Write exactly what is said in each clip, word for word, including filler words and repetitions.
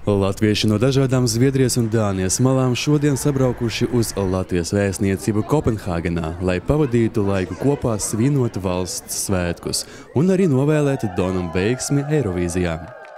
Latvieši no dažādām Zviedrijas un Dānijas malām šodien sabraukuši uz Latvijas vēstniecību Kopenhāgenā, lai pavadītu laiku kopā svinot valsts svētkus un arī novēlēt Donam veiksmi Eirovīzijā.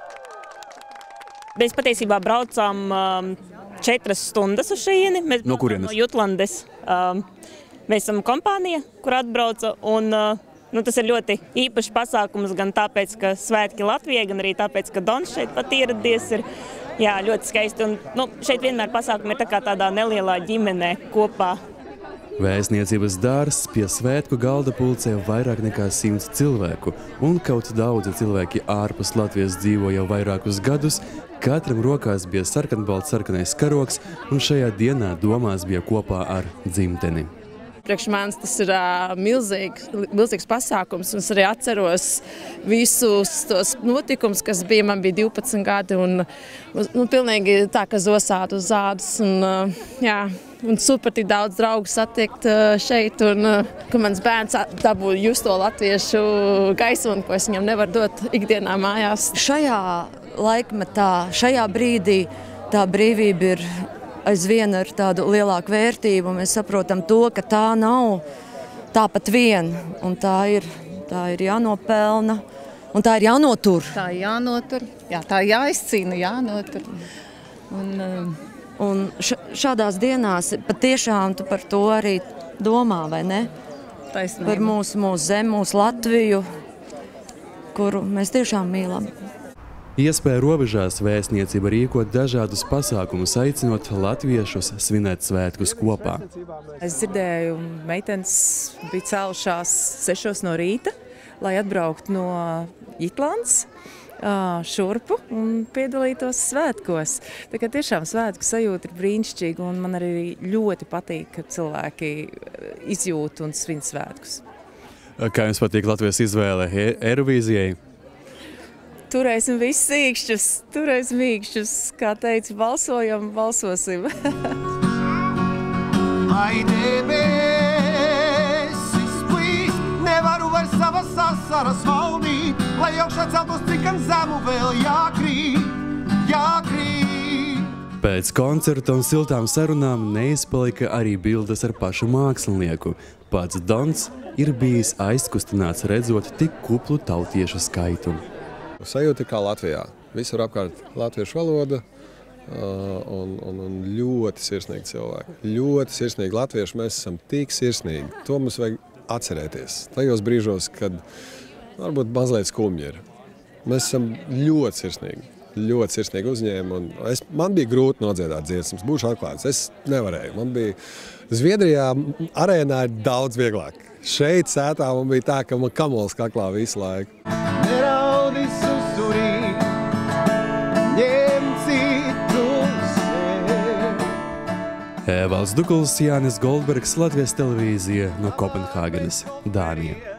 Mēs patiesībā braucām um, četras stundas uz šejieni. Mēs no kurienes? No Jutlandes. Um, mēs esam kompānija, kur atbrauca, un uh, nu, tas ir ļoti īpašs pasākums gan tāpēc, ka svētki Latvijai, gan arī tāpēc, ka Dons šeit pat ieradies. Ir, jā, ļoti skaisti. Un, nu, šeit vienmēr pasākumi ir tā kā tādā nelielā ģimenē kopā. Vēstniecības dārzs pie svētku galda pulcē vairāk nekā simts cilvēku, un kaut daudzi cilvēki ārpus Latvijas dzīvo jau vairākus gadus, katram rokās bija sarkanbalts sarkanais karoks, un šajā dienā domās bija kopā ar dzimteni. Priekš manis tas ir uh, milzīgs, milzīgs pasākums, un es arī atceros visus tos notikumus, kas bija. Man bija divpadsmit gadi, un nu, pilnīgi tā, ka zosātu uz ādas, un, uh, jā, un super tik daudz draugu satikt uh, šeit, un uh, ka mans bērns dabūja just to latviešu gaismu, ko es viņam nevaru dot ikdienā mājās. Šajā laikmetā, šajā brīdī tā brīvība ir aizvien ar tādu lielāku vērtību, un mēs saprotam to, ka tā nav tāpat vien, un tā ir, tā ir jānopelna, un tā ir jānotur. Tā ir jānotur, jā, tā ir jāizcīna, jānotur. Un, um... un šādās dienās patiešām tu par to arī domā, vai ne? Taisnība. Par mūsu, mūsu zemi, mūsu Latviju, kuru mēs tiešām mīlam. Iespēja robežās vēstniecība rīkot dažādus pasākumus, aicinot latviešus svinēt svētkus kopā. Es dzirdēju, meitenes bija cēlušās sešos no rīta, lai atbrauktu no Jutlandes šurpu un piedalītos svētkos. Tā kā tiešām svētku sajūta ir brīnišķīga, un man arī ļoti patīk, ka cilvēki izjūt un svin svētkus. Kā jums patīk Latvijas izvēle Eirovīzijai? Turēsim visus īkšķus, turēsim īkšķus, kā teica, balsojam, balsosim. Ai, debesis plīst, nevaru vairs savas asaras valdīt, lai augšā celtos cikan zemu vēl jākrīt, jākrīt. Pēc koncerta un siltām sarunām neizpalika arī bildes ar pašu mākslinieku. Pats Dons ir bijis aizkustināts redzot tik kuplu tautiešu skaitu. Sajūta kā Latvijā. Visur apkārt latviešu valoda un, un, un ļoti sirsnīgi cilvēki. Ļoti sirsnīgi latvieši, mēs esam tik sirsnīgi. To mums vajag atcerēties. Tajos brīžos, kad varbūt mazliet skumji ir. Mēs esam ļoti sirsnīgi. Ļoti sirsnīgi uzņēma. Un es, man bija grūti nodziedāt dziesmas, būšu atklāts. Es nevarēju. Man bija Zviedrijā arēnā ir daudz vieglāk. Šeit sētā man bija tā, ka man kamols kaklā visu laiku. Neraudi susurī, ņem citu sev. Evalds Dukuls, Jānis Goldbergs, Latvijas televīzija no Kopenhāgenes, Dānija.